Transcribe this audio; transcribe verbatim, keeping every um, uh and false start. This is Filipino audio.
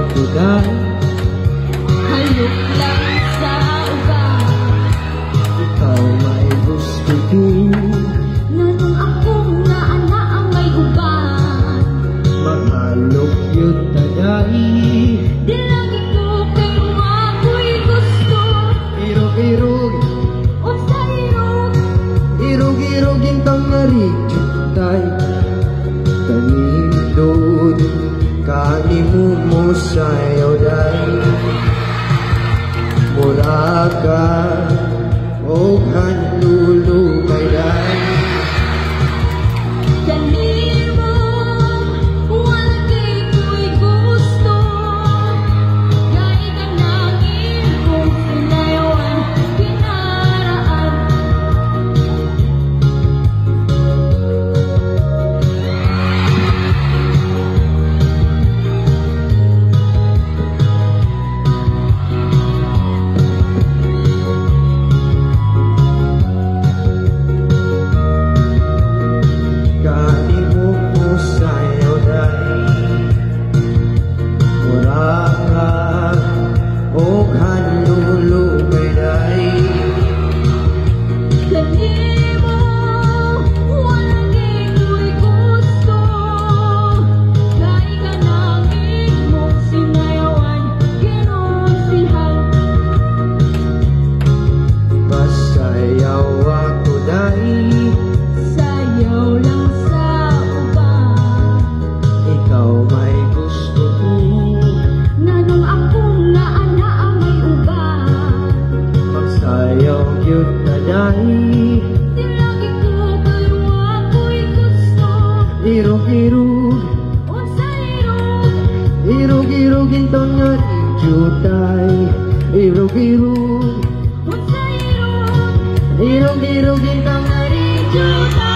ako dahil Halok lang sa uban. ikaw may gusto din. Nanong akong naana ang may uban. Mahalok yun taday. Di lang ito kayo ako'y gusto. Irog-irog, O sa irog, irog-irog intang narijutay. Kanindod, kanimu mo sa'yo day. Muraka, o hanlulukay day. kanimo, walgay ko'y gusto. Gay kang nangin kong sinayawan pinaraan. Kanimu mo sa'yo day. Muraka, o hanlulukay day. Kanimo, walgay ko'y gusto. Gay kang nangin kong sinayawan kinunsihan. Masayaw ako day. Sayaw lang sa uban. Ikaw may gusto ko. Nanong akong naana ang may uban. Magsayaw yun na day. Di lagi ko pero ako'y gusto. Irog-irog, O sa irog, irog-irog intang narijutay. Irog-irog, o sa irog, irog-irog intang narijutay.